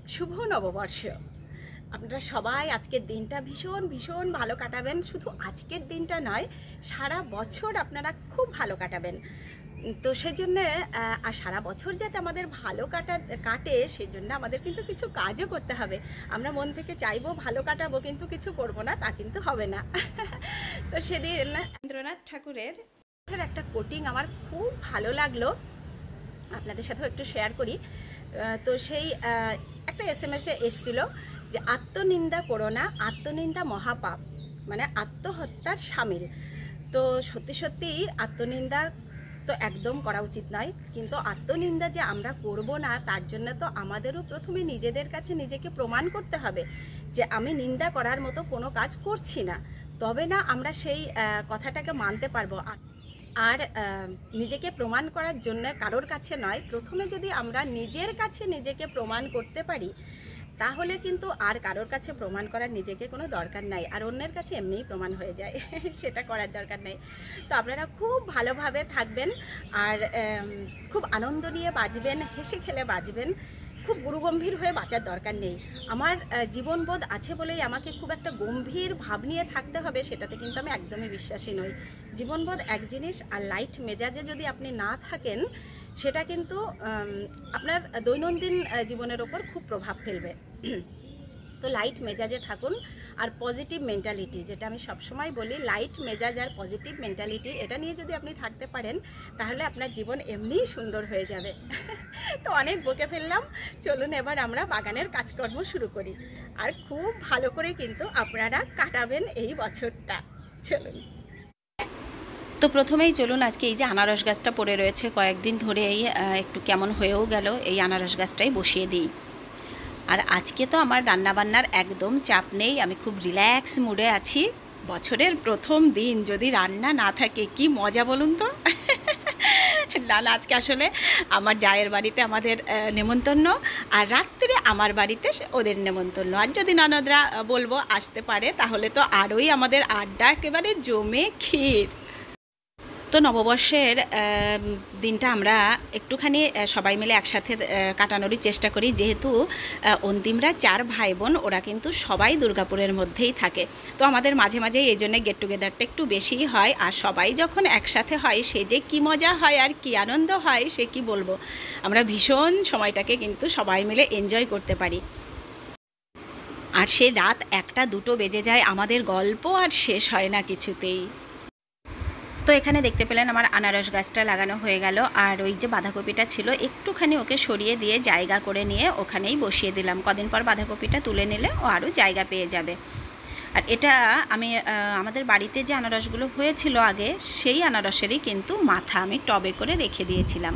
শুভ নববর্ষ। আপনারা সবাই আজকের দিনটা ভীষণ ভীষণ ভালো কাটাবেন। শুধু আজকের দিনটা নয়, সারা বছর আপনারা খুব ভালো কাটাবেন। তো সেজন্য আর সারা বছর যাতে আমাদের ভালো কাটে সেজন্য আমাদের কিন্তু কিছু কাজও করতে হবে। আমরা মন থেকে চাইবো ভালো কাটাবো, কিন্তু কিছু করব না, তা কিন্তু হবে না। তো সেদিন রবীন্দ্রনাথ ঠাকুরের একটা কোটিং আমার খুব ভালো লাগলো, আপনাদের সাথেও একটু শেয়ার করি। তো সেই একটা SMS-এ এসেছিল যে আত্মনিন্দা করো না, আত্মনিন্দা মহাপাপ, মানে আত্মহত্যার শামিল। তো সত্যি সত্যি আত্মনিন্দা তো একদম করা উচিত নয়, কিন্তু আত্মনিন্দা যে আমরা করব না তার জন্য তো আমাদেরও প্রথমে নিজেদের কাছে নিজেকে প্রমাণ করতে হবে যে আমি নিন্দা করার মতো কোনো কাজ করছি না, তবে না আমরা সেই কথাটাকে মানতে পারবো। আর নিজেকে প্রমাণ করার জন্য কারোর কাছে নয়, প্রথমে যদি আমরা নিজের কাছে নিজেকে প্রমাণ করতে পারি তাহলে কিন্তু আর কারোর কাছে প্রমাণ করার নিজেকে কোনো দরকার নাই, আর অন্যের কাছে এমনিই প্রমাণ হয়ে যায়। সেটা করার দরকার নেই। তো আপনারা খুব ভালোভাবে থাকবেন আর খুব আনন্দ নিয়ে বাঁচবেন, হেসে খেলে বাঁচবেন। খুব গুরুগম্ভীর হয়ে বাঁচার দরকার নেই। আমার জীবনবোধ আছে বলেই আমাকে খুব একটা গম্ভীর ভাব নিয়ে থাকতে হবে সেটাতে কিন্তু আমি একদমই বিশ্বাসী নই। জীবনবোধ এক জিনিস, আর লাইট মেজাজে যদি আপনি না থাকেন সেটা কিন্তু আপনার দৈনন্দিন জীবনের ওপর খুব প্রভাব ফেলবে। তো লাইট মেজাজে থাকুন, আর পজিটিভ মেন্টালিটি, যেটা আমি সবসময় বলি, লাইট মেজাজ আর পজিটিভ মেন্টালিটি, এটা নিয়ে যদি আপনি থাকতে পারেন তাহলে আপনার জীবন এমনিই সুন্দর হয়ে যাবে। তো অনেক বকে ফেললাম, চলুন এবার আমরা বাগানের কাজকর্ম শুরু করি। আর খুব ভালো করে কিন্তু আপনারা কাটাবেন এই বছরটা। চলুন। তো প্রথমেই চলুন, আজকে এই যে আনারস গাছটা পড়ে রয়েছে কয়েকদিন ধরে, এই একটু কেমন হয়েও গেল, এই আনারস গাছটাই বসিয়ে দিই। আর আজকে তো আমার রান্নাবান্নার একদম চাপ নেই, আমি খুব রিল্যাক্স মুডে আছি। বছরের প্রথম দিন যদি রান্না না থাকে কি মজা বলুন তো। না না, আজকে আসলে আমার জায়ের বাড়িতে আমাদের নেমন্তন্ন, আর রাত্রে আমার বাড়িতে ওদের নেমন্তন্ন। আর যদি ননদরা বলবো আসতে পারে তাহলে তো আরোই আমাদের আড্ডা একেবারে জমে ক্ষীর। তো নববর্ষের দিনটা আমরা একটুখানি সবাই মিলে একসাথে কাটানোরই চেষ্টা করি, যেহেতু অন্তিমরা 4 ভাই বোন, ওরা কিন্তু সবাই দুর্গাপুরের মধ্যেই থাকে। তো আমাদের মাঝে মাঝে এই জন্য গেট টুগেদারটা একটু বেশিই হয়, আর সবাই যখন একসাথে হয় সে যে কী মজা হয় আর কী আনন্দ হয় সে কি বলবো। আমরা ভীষণ সময়টাকে কিন্তু সবাই মিলে এনজয় করতে পারি। আর সে রাত 1টা 2টো বেজে যায়, আমাদের গল্প আর শেষ হয় না কিছুতেই। তো এখানে দেখতে পেলেন আমার আনারস গাছটা লাগানো হয়ে গেল, আর ওই যে বাঁধাকপিটা ছিল একটুখানি ওকে সরিয়ে দিয়ে জায়গা করে নিয়ে ওখানেই বসিয়ে দিলাম। কদিন পর বাঁধাকপিটা তুলে নিলে ও আরও জায়গা পেয়ে যাবে। আর এটা আমি আমাদের বাড়িতে যে আনারসগুলো হয়েছিল আগে, সেই আনারসেরই কিন্তু মাথা আমি টবে করে রেখে দিয়েছিলাম।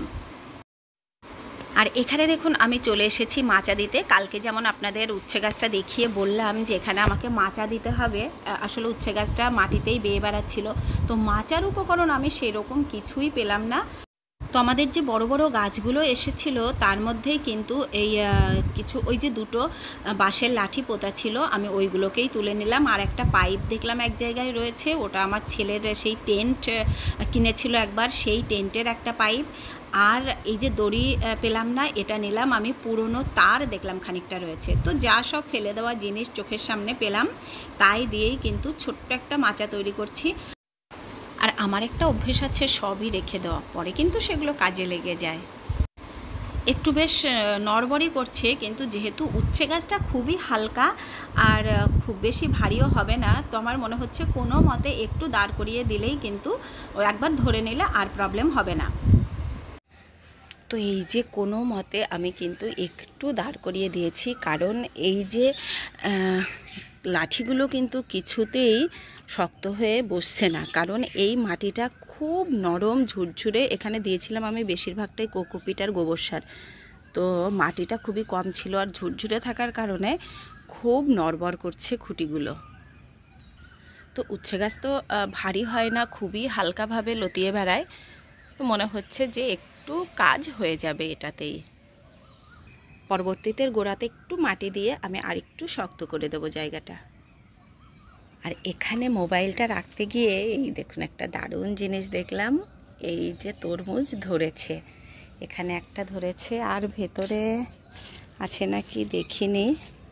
আর এখানে দেখুন আমি চলে এসেছি মাচা দিতে। কালকে যেমন আপনাদের উচ্ছে গাছটা দেখিয়ে বললাম যে এখানে আমাকে মাচা দিতে হবে, আসলে উচ্ছে গাছটা মাটিতেই বেয়ে বেড়াচ্ছিল। তো মাচার উপকরণ আমি সেরকম কিছুই পেলাম না। তো আমাদের যে বড় বড় গাছগুলো এসেছিল তার মধ্যেই কিন্তু এই কিছু ওই যে 2টো বাঁশের লাঠি পোতা ছিল, আমি ওইগুলোকেই তুলে নিলাম। আর একটা পাইপ দেখলাম এক জায়গায় রয়েছে, ওটা আমার ছেলের সেই টেন্ট কিনেছিল একবার, সেই টেন্টের একটা পাইপ। আর এই যে দড়ি পেলাম না, এটা নিলাম আমি। পুরনো তার দেখলাম খানিকটা রয়েছে। তো যা সব ফেলে দেওয়া জিনিস চোখের সামনে পেলাম তাই দিয়েই কিন্তু ছোট্ট একটা মাচা তৈরি করছি। আর আমার একটা অভ্যেস আছে সবই রেখে দেওয়া, পরে কিন্তু সেগুলো কাজে লেগে যায়। একটু বেশ নড়বড়ই করছে, কিন্তু যেহেতু উচ্ছে গাছটা খুবই হালকা আর খুব বেশি ভারীও হবে না, তো আমার মনে হচ্ছে কোনো মতে একটু দাঁড় করিয়ে দিলেই কিন্তু ও একবার ধরে নিলে আর প্রবলেম হবে না। তো এই যে কোনো মতে আমি কিন্তু একটু দাঁড় করিয়ে দিয়েছি, কারণ এই যে লাঠিগুলো কিন্তু কিছুতেই শক্ত হয়ে বসছে না, কারণ এই মাটিটা খুব নরম ঝুরঝুরে। এখানে দিয়েছিলাম আমি বেশিরভাগটাই কোকোপিট আর গোবর সার, তো মাটিটা খুবই কম ছিল আর ঝুরঝুরে থাকার কারণে খুব নড়বড় করছে খুঁটিগুলো। তো উচ্ছে গাছ তো ভারী হয় না, খুবই হালকাভাবে লতিয়ে বেড়ায়। তো মনে হচ্ছে যে একটু কাজ হয়ে যাবে এটাতেই। পরবর্তীতে গোড়াতে একটু মাটি দিয়ে আমি আরেকটু শক্ত করে দেবো জায়গাটা। আর এখানে মোবাইলটা রাখতে গিয়ে এই দেখুন একটা দারুণ জিনিস দেখলাম, এই যে তরমুজ ধরেছে, এখানে একটা ধরেছে আর ভেতরে আছে নাকি দেখিনি।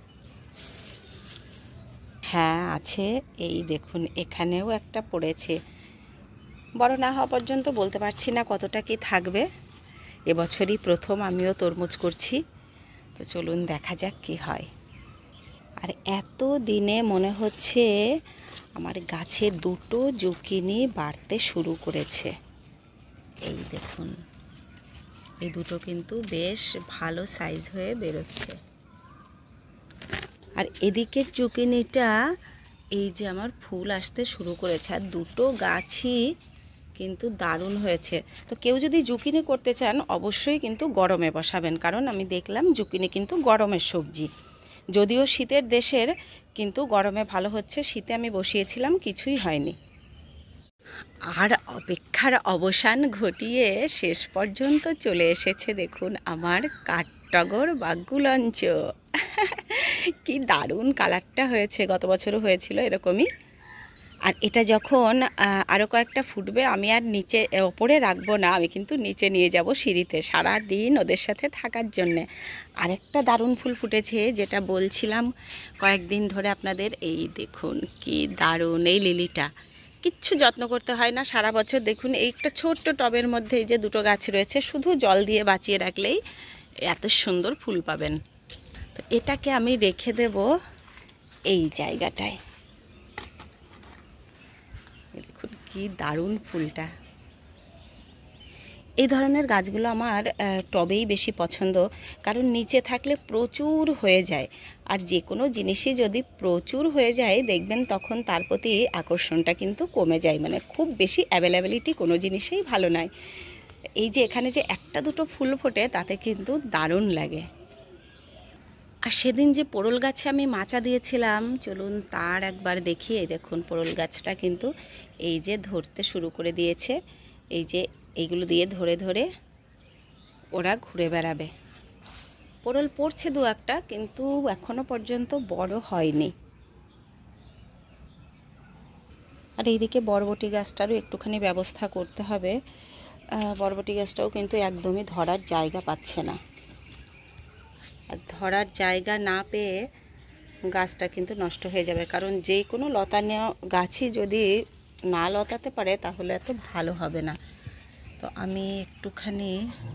হ্যাঁ আছে, এই দেখুন এখানেও একটা পড়েছে। বড় না হওয়া পর্যন্ত বলতে পারছি না কতটা কি থাকবে। এবছরই প্রথম আমিও তরমুজ করছি, তো চলুন দেখা যাক কি হয়। আর এত দিনে মনে হচ্ছে আমার গাছে দুটো জুকিনি বাড়তে শুরু করেছে। এই দেখুন, এই দুটো কিন্তু বেশ ভালো সাইজ হয়ে বেরোচ্ছে। আর এদিকের জুকিনিটা এই যে আমার ফুল আসতে শুরু করেছে, আর দুটো গাছই কিন্তু দারুণ হয়েছে। তো কেউ যদি জুকিনি করতে চান অবশ্যই কিন্তু গরমে বসাবেন, কারণ আমি দেখলাম জুকিনি কিন্তু গরমের সবজি। যদিও শীতের দেশের, কিন্তু গরমে ভালো হচ্ছে। শীতে আমি বসিয়েছিলাম, কিছুই হয়নি। আর অপেক্ষার অবসান ঘটিয়ে শেষ পর্যন্ত চলে এসেছে দেখুন আমার কাঠটগর বাগ্গুলঞ্চ। কি দারুণ কালারটা হয়েছে, গত বছরও হয়েছিল এরকমই। আর এটা যখন আরও কয়েকটা ফুটবে, আমি আর নিচে ওপরে রাখবো না, আমি কিন্তু নিচে নিয়ে যাব সিঁড়িতে সারা দিন ওদের সাথে থাকার জন্যে। আরেকটা দারুণ ফুল ফুটেছে, যেটা বলছিলাম কয়েকদিন ধরে আপনাদের। এই দেখুন কি দারুণ এই লিলিটা, কিচ্ছু যত্ন করতে হয় না সারা বছর। দেখুন এই একটা ছোট্ট টবের মধ্যে এই যে দুটো গাছ রয়েছে, শুধু জল দিয়ে বাঁচিয়ে রাখলেই এত সুন্দর ফুল পাবেন। তো এটাকে আমি রেখে দেব এই জায়গাটায়। দেখুন কি দারুণ ফুলটা। এই ধরনের গাছগুলো আমার টবেই বেশি পছন্দ, কারণ নিচে থাকলে প্রচুর হয়ে যায়। আর যে কোনো জিনিসই যদি প্রচুর হয়ে যায় দেখবেন তখন তার প্রতি আকর্ষণটা কিন্তু কমে যায়, মানে খুব বেশি অ্যাভেলেবিলিটি কোনো জিনিসেই ভালো নয়। এই যে এখানে যে একটা দুটো ফুল ফোটে তাতে কিন্তু দারুণ লাগে। আর সেদিন যে পোড়ল গাছে আমি মাচা দিয়েছিলাম, চলুন তার একবার দেখি। এই দেখুন পোড়ল গাছটা কিন্তু এই যে ধরতে শুরু করে দিয়েছে। এই যে এইগুলো দিয়ে ধরে ধরে ওরা ঘুরে বেড়াবে। পোড়ল পড়ছে দু একটা, কিন্তু এখনো পর্যন্ত বড় হয়নি। আর এইদিকে বরবটি গাছটারও একটুখানি ব্যবস্থা করতে হবে। বরবটি গাছটাও কিন্তু একদমই ধরার জায়গা পাচ্ছে না। আর ধরার জায়গা না পেয়ে গাছটা কিন্তু নষ্ট হয়ে যাবে, কারণ যে কোনো লতানো গাছই যদি না লতাতে পারে তাহলে এত ভালো হবে না। তো আমি একটুখানি,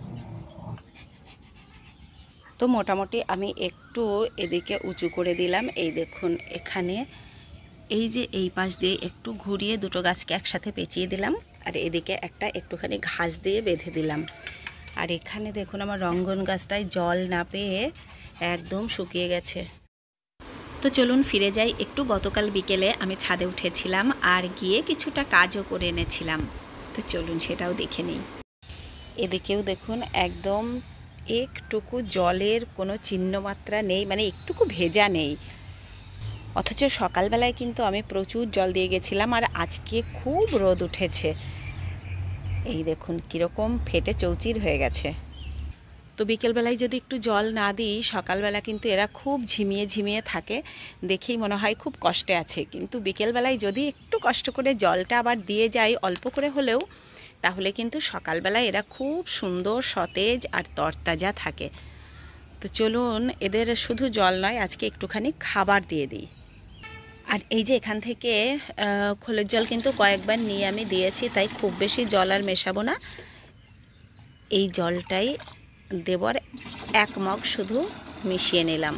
তো মোটামুটি আমি একটু এদিকে উঁচু করে দিলাম। এই দেখুন এখানে এই যে এই পাশ দিয়ে একটু ঘুরিয়ে দুটো গাছকে একসাথে পেঁচিয়ে দিলাম, আর এদিকে একটা একটুখানি ঘাস দিয়ে বেঁধে দিলাম। আর এখানে দেখুন আমার রঙ্গন গাছটায় জল না পেয়ে একদম শুকিয়ে গেছে। তো চলুন ফিরে যাই একটু। গতকাল বিকেলে আমি ছাদে উঠেছিলাম আর গিয়ে কিছুটা কাজও করে এনেছিলাম, তো চলুন সেটাও দেখে নিই। এদিকেও দেখুন একদম একটুকু জলের কোনো চিহ্নমাত্রা নেই, মানে একটুকু ভেজা নেই। অথচ সকালবেলায় কিন্তু আমি প্রচুর জল দিয়ে গেছিলাম, আর আজকে খুব রোদ উঠেছে। এই দেখুন কীরকম ফেটে চৌচির হয়ে গেছে। তো বিকেলবেলায় যদি একটু জল না দিই, সকালবেলা কিন্তু এরা খুব ঝিমিয়ে ঝিমিয়ে থাকে, দেখেই মনে হয় খুব কষ্টে আছে। কিন্তু বিকেলবেলায় যদি একটু কষ্ট করে জলটা আবার দিয়ে যাই অল্প করে হলেও, তাহলে কিন্তু সকালবেলায় এরা খুব সুন্দর সতেজ আর তরতাজা থাকে। তো চলুন এদের শুধু জল নয়, আজকে একটুখানি খাবার দিয়ে দিই। আর এই যে এখান থেকে খোলের জল কিন্তু কয়েকবার নিয়ে আমি দিয়েছি, তাই খুব বেশি জল আর মেশাবো না। এই জলটাই দেবর 1 মগ শুধু মিশিয়ে নিলাম।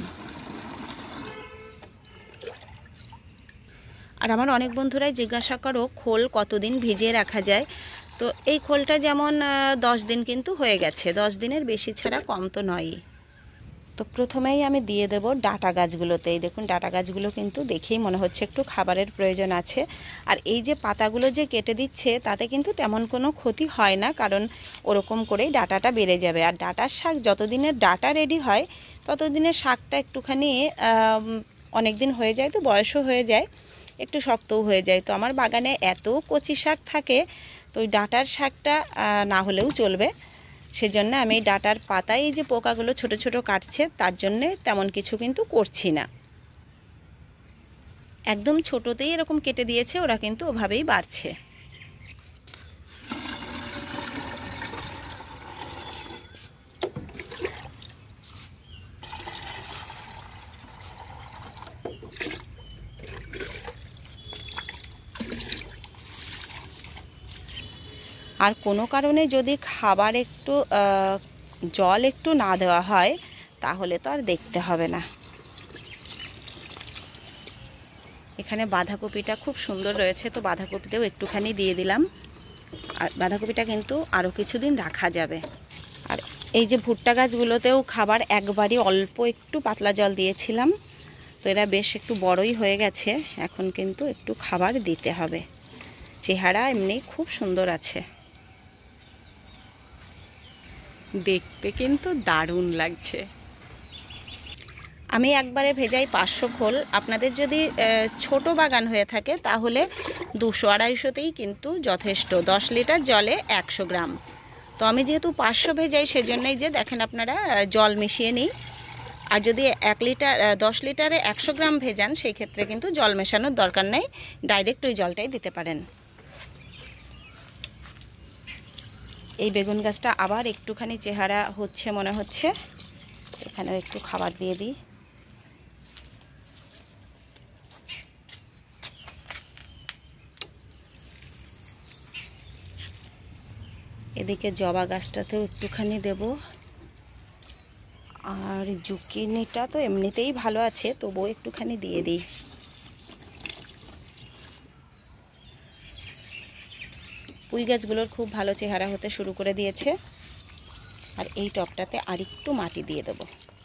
আর আমার অনেক বন্ধুরাই জিজ্ঞাসা করো খোল কতদিন ভিজিয়ে রাখা যায়। তো এই খোলটা যেমন 10 দিন কিন্তু হয়ে গেছে, 10 দিনের বেশি ছাড়া কম তো নয়ই। তো প্রথমেই আমি দিয়ে দেব ডাঁটা গাছগুলোতে। এই দেখুন ডাঁটা গাছগুলো কিন্তু দেখেই মনে হচ্ছে একটু খাবারের প্রয়োজন আছে। আর এই যে পাতাগুলো যে কেটে দিচ্ছে তাতে কিন্তু তেমন কোনো ক্ষতি হয় না, কারণ ওরকম করেই ডাঁটাটা বেড়ে যাবে। আর ডাঁটার শাক যতদিনের ডাঁটা রেডি হয় ততদিনের শাকটা একটুখানি অনেক দিন হয়ে যায়, তো বয়সও হয়ে যায়, একটু শক্তও হয়ে যায়। তো আমার বাগানে এত কচি শাক থাকে, তো ওই ডাঁটার শাকটা না হলেও চলবে। সেজন্য আমি ডাঁটার পাতায় এই যে পোকাগুলো ছোট ছোট কাটছে তার জন্যে তেমন কিছু কিন্তু করছি না। একদম ছোটোতেই এরকম কেটে দিয়েছে, ওরা কিন্তু ওভাবেই বাড়ছে। আর কোনো কারণে যদি খাবার একটু জল একটু না দেওয়া হয় তাহলে তো আর দেখতে হবে না। এখানে বাঁধাকপিটা খুব সুন্দর রয়েছে, তো বাঁধাকপিতেও একটুখানি দিয়ে দিলাম। আর বাঁধাকপিটা কিন্তু আরও কিছুদিন রাখা যাবে। আর এই যে ভুট্টা গাছগুলোতেও খাবার একবারই অল্প একটু পাতলা জল দিয়েছিলাম, তো এরা বেশ একটু বড়ই হয়ে গেছে। এখন কিন্তু একটু খাবার দিতে হবে। চেহারা এমনি খুব সুন্দর আছে, দেখতে কিন্তু দারুণ লাগছে। আমি একবারে ভেজাই 500 খোল। আপনাদের যদি ছোট বাগান হয়ে থাকে তাহলে 200-250তেই কিন্তু যথেষ্ট। 10 লিটার জলে 100 গ্রাম। তো আমি যেহেতু 500 ভেজাই সেজন্যই যে দেখেন আপনারা জল মিশিয়ে নিই। আর যদি 10 লিটারে 100 গ্রাম ভেজান সেই ক্ষেত্রে কিন্তু জল মেশানোর দরকার নেই, ডাইরেক্ট ওই জলটাই দিতে পারেন। এই বেগুন গাছটা আবার একটুখানি চেহারা হচ্ছে মনে হচ্ছে, এখানেও একটু খাবার দিয়ে দিই। এদিকে জবা গাছটাতেও একটুখানি দেব। আর জুকিনিটা তো এমনিতেই ভালো আছে, তবুও একটুখানি দিয়ে দিই। পুঁই গাছগুলোর খুব ভালো চেহারা হতে শুরু করে দিয়েছে। আর এই টবটাতে আরেকটু মাটি দিয়ে দেব।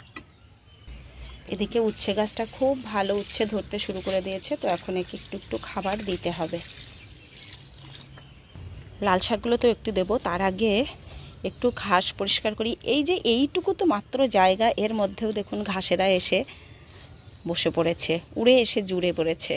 এদিকে উচ্ছে গাছটা খুব ভালো উচ্ছে ধরতে শুরু করে দিয়েছে, তো এখন একটু একটু খাবার দিতে হবে। লাল শাকগুলো তো একটু দেব, তার আগে একটু ঘাস পরিষ্কার করি। এই যে এইটুকু তো মাত্র জায়গা, এর মধ্যেও দেখুন ঘাসেরা এসে বসে পড়েছে, উড়ে এসে জুড়ে পড়েছে।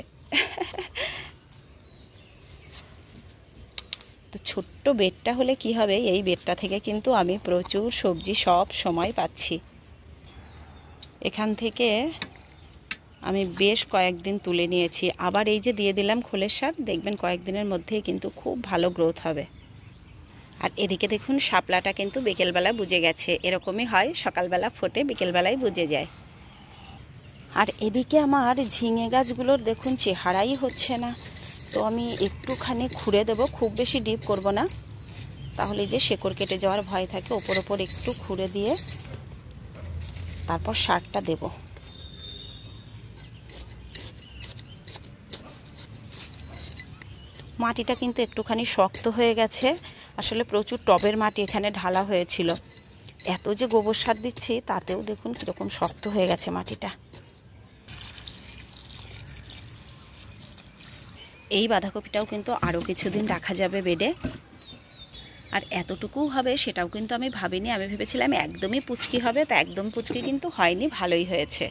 তো ছোট্ট বেডটা হলে কি হবে, এই বেডটা থেকে কিন্তু আমি প্রচুর সবজি সব সময় পাচ্ছি। এখান থেকে আমি বেশ কয়েকদিন তুলে নিয়েছি। আবার এই যে দিয়ে দিলাম খোলের সার, দেখবেন কয়েকদিনের মধ্যেই কিন্তু খুব ভালো গ্রোথ হবে। আর এদিকে দেখুন শাপলাটা কিন্তু বিকেলবেলা বুঝে গেছে। এরকমই হয়, সকালবেলা ফোটে বিকেলবেলায় বুঝে যায়। আর এদিকে আমার ঝিঙে গাছগুলোর দেখুন চেহারাই হচ্ছে না, তো আমি একটুখানি খুঁড়ে দেব, খুব বেশি ডিপ করব না, তাহলে যে শেকড় কেটে যাওয়ার ভয় থাকে। ওপর ওপর একটু খুঁড়ে দিয়ে তারপর সারটা দেব। মাটিটা কিন্তু একটুখানি শক্ত হয়ে গেছে, আসলে প্রচুর টবের মাটি এখানে ঢালা হয়েছিল। এত যে গোবর সার দিচ্ছি তাতেও দেখুন কীরকম শক্ত হয়ে গেছে মাটিটা। এই বাঁধাকপিটাও কিন্তু আরও কিছুদিন রাখা যাবে বেডে। আর এতটুকু হবে সেটাও কিন্তু আমি ভাবিনি। আমি ভেবেছিলাম একদমই পুচকি হবে, তা একদম পুচকি কিন্তু হয়নি, ভালোই হয়েছে।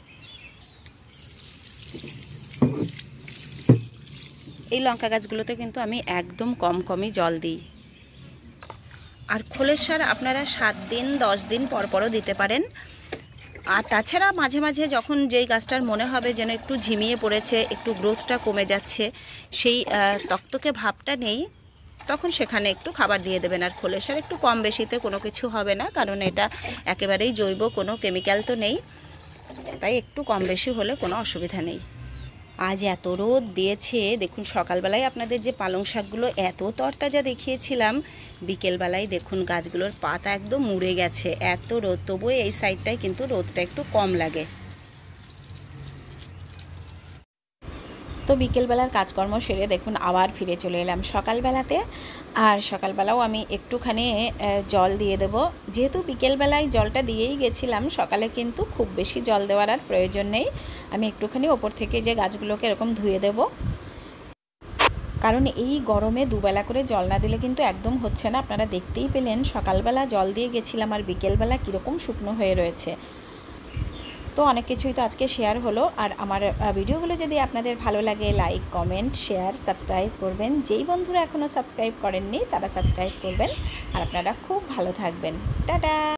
এই লঙ্কা গাছগুলোতে কিন্তু আমি একদম কমই জল দিই। আর খোলের সার আপনারা 7 দিন 10 দিন পরও দিতে পারেন। আর তাছাড়া মাঝে মাঝে যখন যেই গাছটার মনে হবে যেন একটু ঝিমিয়ে পড়েছে, একটু গ্রোথটা কমে যাচ্ছে, সেই তকতকে ভাবটা নেই, তখন সেখানে একটু খাবার দিয়ে দেবেন। আর খোলের সার একটু কম বেশিতে কোনো কিছু হবে না, কারণ এটা একেবারেই জৈব, কোনো কেমিক্যাল তো নেই, তাই একটু কম বেশি হলে কোনো অসুবিধা নেই। আজ এত রোদ দিয়েছে, দেখুন সকালবেলায় আপনাদের যে পালং শাকগুলো এত তরতাজা দেখিয়েছিলাম, বিকেলবেলায় দেখুন গাছগুলোর পাতা একদম মুড়ে গেছে, এত রোদ। তবুও এই সাইডটায় কিন্তু রোদটা একটু কম লাগে। তো বিকেলবেলার কাজকর্ম সেরে দেখুন আবার ফিরে চলে এলাম সকালবেলাতে। আর সকালবেলাও আমি একটুখানি জল দিয়ে দেব, যেহেতু বিকেলবেলায় জলটা দিয়েই গেছিলাম, সকালে কিন্তু খুব বেশি জল দেওয়ার আর প্রয়োজন নেই। আমি একটুখানি ওপর থেকে যে গাছগুলোকে এরকম ধুয়ে দেব, কারণ এই গরমে দুবেলা করে জল না দিলে কিন্তু একদম হচ্ছে না। আপনারা দেখতেই পেলেন সকালবেলা জল দিয়ে গেছিলাম আর বিকেলবেলা কীরকম শুকনো হয়ে রয়েছে। তো অনেক কিছুই তো আজকে শেয়ার হলো। আর আমার ভিডিওগুলো যদি আপনাদের ভালো লাগে, লাইক, কমেন্ট, শেয়ার, সাবস্ক্রাইব করবেন। যেই বন্ধুরা এখনও সাবস্ক্রাইব করেননি তারা সাবস্ক্রাইব করবেন। আর আপনারা খুব ভালো থাকবেন। টাটা।